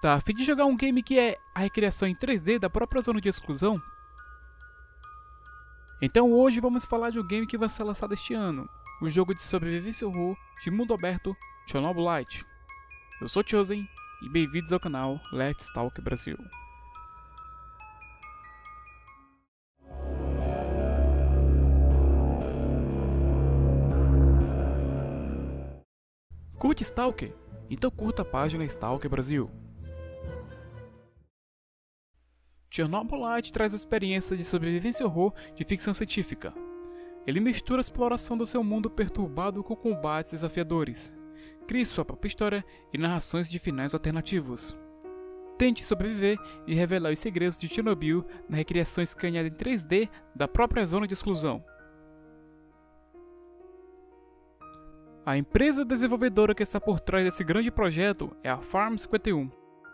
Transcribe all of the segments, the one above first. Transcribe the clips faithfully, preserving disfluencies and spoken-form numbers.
Tá a fim de jogar um game que é a recriação em três D da própria zona de exclusão? Então hoje vamos falar de um game que vai ser lançado este ano, o jogo de sobrevivência horror de mundo aberto Chernobylite. Eu sou Chosen e bem-vindos ao canal Let's Talk Brasil. Curte Stalker? Então curta a página Stalker Brasil. Chernobylite traz a experiência de sobrevivência horror de ficção científica. Ele mistura a exploração do seu mundo perturbado com combates desafiadores. Crie sua própria história e narrações de finais alternativos. Tente sobreviver e revelar os segredos de Chernobyl na recriação escaneada em três D da própria zona de exclusão. A empresa desenvolvedora que está por trás desse grande projeto é a Farm cinquenta e um.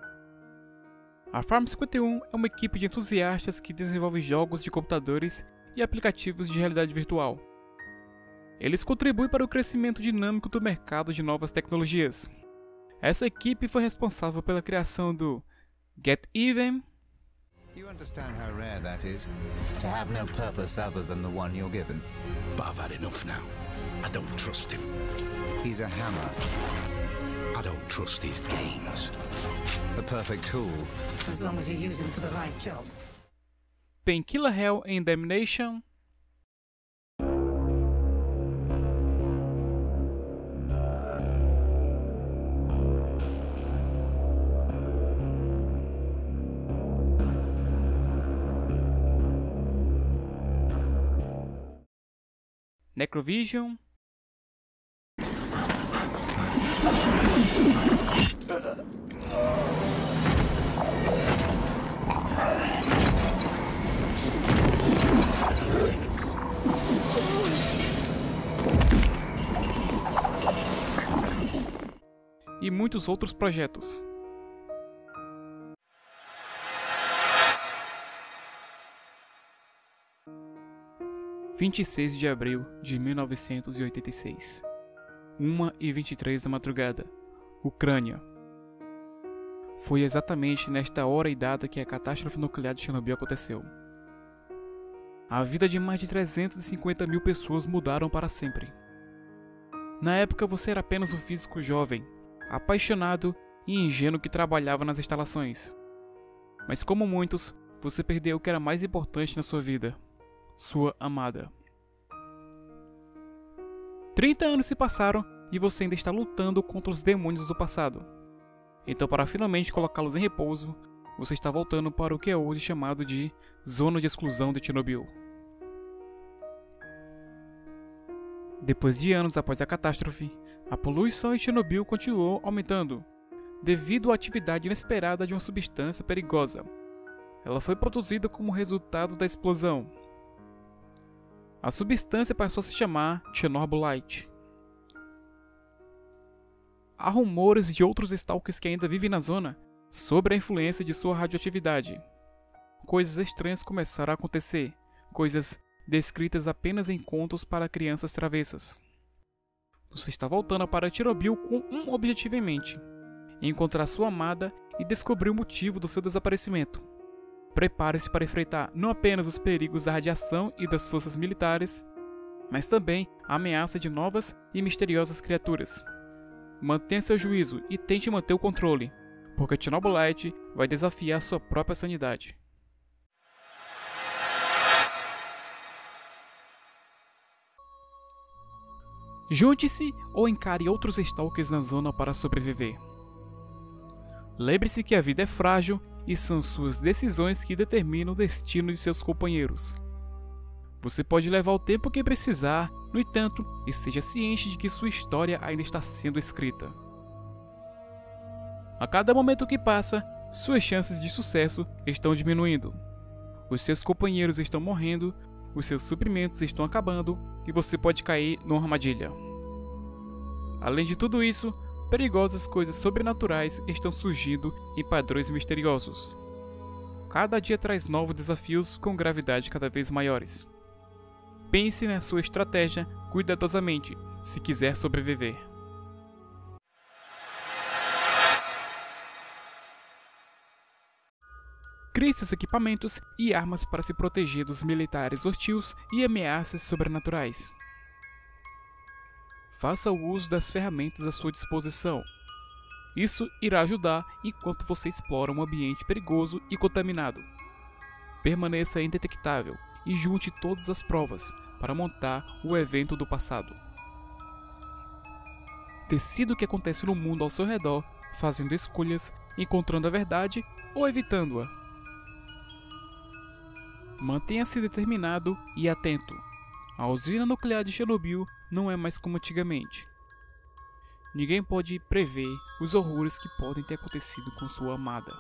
A Farm cinquenta e um é uma equipe de entusiastas que desenvolve jogos de computadores e aplicativos de realidade virtual. Eles contribuem para o crescimento dinâmico do mercado de novas tecnologias. Essa equipe foi responsável pela criação do Get Even. You understand how rare that is? To have no purpose other than the one you're given. But I've had enough now. I don't trust him. He's a hammer. I don't trust his games. The perfect tool. As long as you use him for the right job. Painkiller Hell and Damnation. Necrovision. E muitos outros projetos. vinte e seis de abril de mil novecentos e oitenta e seis. uma e vinte e três da madrugada. Ucrânia. Foi exatamente nesta hora e data que a catástrofe nuclear de Chernobyl aconteceu. A vida de mais de trezentas e cinquenta mil pessoas mudaram para sempre. Na época você era apenas um físico jovem, apaixonado e ingênuo que trabalhava nas instalações. Mas como muitos, você perdeu o que era mais importante na sua vida. Sua amada. trinta anos se passaram e você ainda está lutando contra os demônios do passado. Então, para finalmente colocá-los em repouso, você está voltando para o que é hoje chamado de Zona de Exclusão de Chernobyl. Depois de anos após a catástrofe, a poluição em Chernobyl continuou aumentando, devido à atividade inesperada de uma substância perigosa. Ela foi produzida como resultado da explosão. A substância passou a se chamar Chernobylite. Há rumores de outros stalkers que ainda vivem na zona sobre a influência de sua radioatividade. Coisas estranhas começaram a acontecer, coisas descritas apenas em contos para crianças travessas. Você está voltando para Chernobyl com um objetivo em mente: encontrar sua amada e descobrir o motivo do seu desaparecimento. Prepare-se para enfrentar não apenas os perigos da radiação e das forças militares, mas também a ameaça de novas e misteriosas criaturas. Mantenha seu juízo e tente manter o controle, porque Chernobylite vai desafiar sua própria sanidade. Junte-se ou encare outros stalkers na zona para sobreviver. Lembre-se que a vida é frágil e são suas decisões que determinam o destino de seus companheiros. Você pode levar o tempo que precisar, no entanto, esteja ciente de que sua história ainda está sendo escrita. A cada momento que passa, suas chances de sucesso estão diminuindo. Os seus companheiros estão morrendo, os seus suprimentos estão acabando e você pode cair numa armadilha. Além de tudo isso, perigosas coisas sobrenaturais estão surgindo em padrões misteriosos. Cada dia traz novos desafios com gravidade cada vez maiores. Pense na sua estratégia cuidadosamente se quiser sobreviver. Crie seus equipamentos e armas para se proteger dos militares hostis e ameaças sobrenaturais. Faça o uso das ferramentas à sua disposição. Isso irá ajudar enquanto você explora um ambiente perigoso e contaminado. Permaneça indetectável e junte todas as provas para montar o evento do passado. Decida o que acontece no mundo ao seu redor, fazendo escolhas, encontrando a verdade ou evitando-a. Mantenha-se determinado e atento. A usina nuclear de Chernobyl não é mais como antigamente. Ninguém pode prever os horrores que podem ter acontecido com sua amada.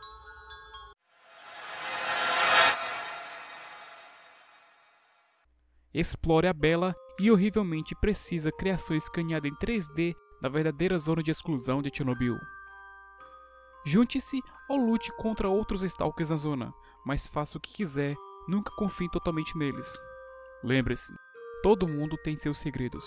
Explore a bela e horrivelmente precisa criação escaneada em três D da verdadeira zona de exclusão de Chernobyl. Junte-se ou lute contra outros stalkers na zona, mas faça o que quiser, nunca confie totalmente neles. Lembre-se, todo mundo tem seus segredos.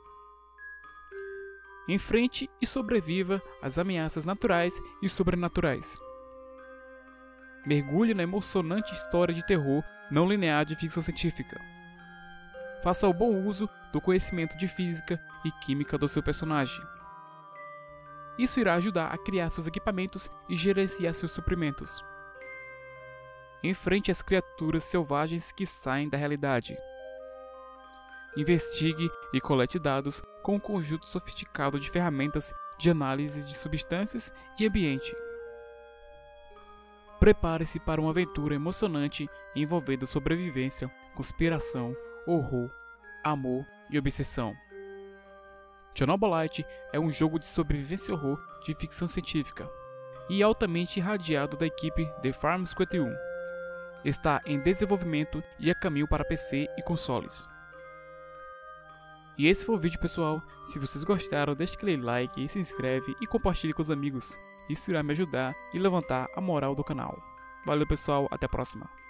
Enfrente e sobreviva às ameaças naturais e sobrenaturais. Mergulhe na emocionante história de terror não linear de ficção científica. Faça o bom uso do conhecimento de física e química do seu personagem. Isso irá ajudar a criar seus equipamentos e gerenciar seus suprimentos. Enfrente as criaturas selvagens que saem da realidade. Investigue e colete dados com um conjunto sofisticado de ferramentas de análise de substâncias e ambiente. Prepare-se para uma aventura emocionante envolvendo sobrevivência, conspiração, horror, amor e obsessão. Chernobylite é um jogo de sobrevivência e horror de ficção científica e altamente irradiado da equipe The Farm cinquenta e um. Está em desenvolvimento e a caminho para P C e consoles. E esse foi o vídeo, pessoal. Se vocês gostaram, deixe aquele like e se inscreve e compartilhe com os amigos. Isso irá me ajudar e levantar a moral do canal. Valeu, pessoal, até a próxima.